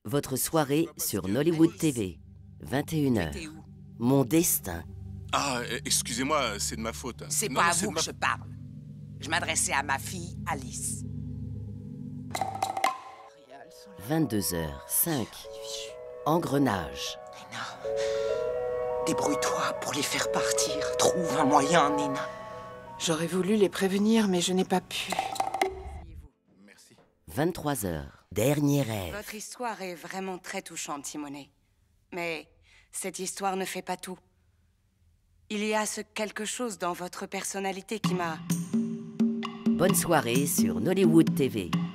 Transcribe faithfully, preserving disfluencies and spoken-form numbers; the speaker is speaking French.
Votre soirée sur Nollywood T V. vingt et une heures. T'étais où? Mon destin. Ah, excusez-moi, c'est de ma faute. C'est Non, pas non, à c'est vous de que ma- je parle. Je m'adressais à ma fille, Alice. vingt-deux heures cinq. Engrenage. Nina, débrouille-toi pour les faire partir. Trouve un moyen, Nina. J'aurais voulu les prévenir, mais je n'ai pas pu. Merci. vingt-trois heures. Dernier rêve. Votre histoire est vraiment très touchante, Simonet. Mais cette histoire ne fait pas tout. Il y a ce quelque chose dans votre personnalité qui m'a... Bonne soirée sur Nollywood T V.